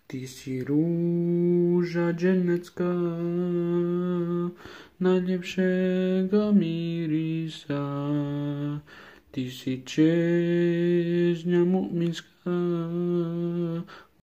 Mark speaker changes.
Speaker 1: Ty si rúža dženecká, najlepšega mirisa. Ty si česňa mu'minská,